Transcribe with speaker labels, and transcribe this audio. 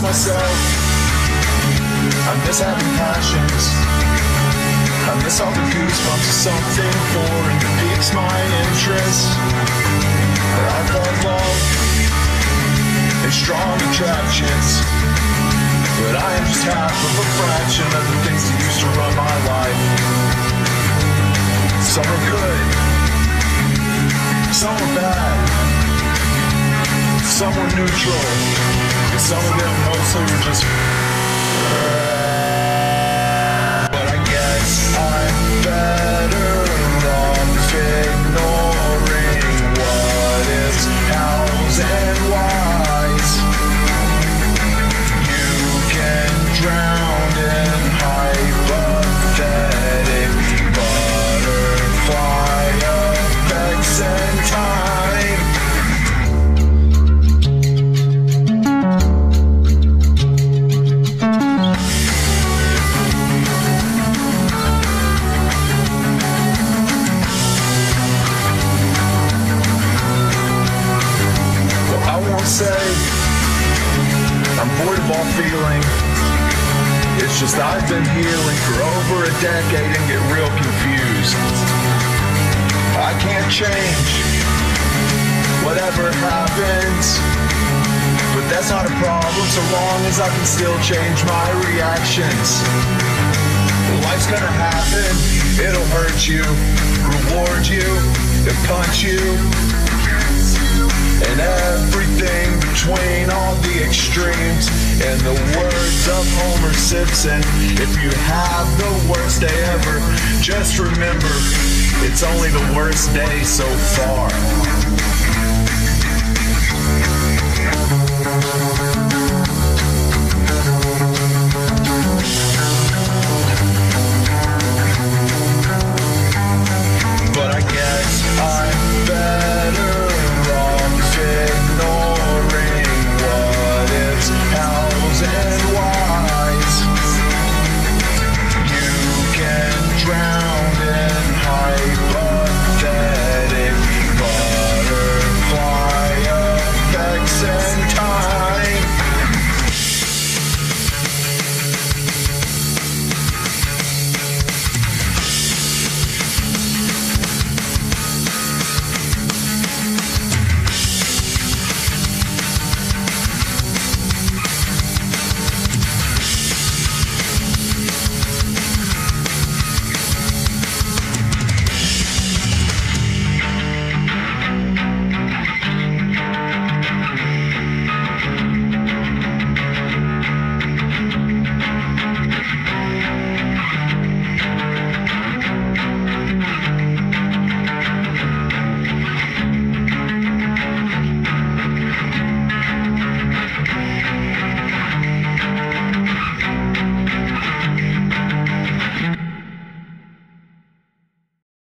Speaker 1: miss myself. I miss having passions. I miss all the goosebumps of something foreign that piques my interest. I thought love and strong attractions, but I am just half of a fraction of the things that used to run my life. Some were good, some were bad, some were neutral, and some of them mostly were just but I guess I'm better off ignoring what ifs, hows, and whys. You can drown in hypothetic butterfly effects and time. Say I'm void of all feeling. It's just I've been healing for over a decade and get real confused. I can't change whatever happens, but that's not a problem so long as I can still change my reactions. Life's gonna happen, it'll hurt you, reward you, and punch you, and everything between all the extremes. In the words of Homer Simpson, if you have the worst day ever, just remember, it's only the worst day so far.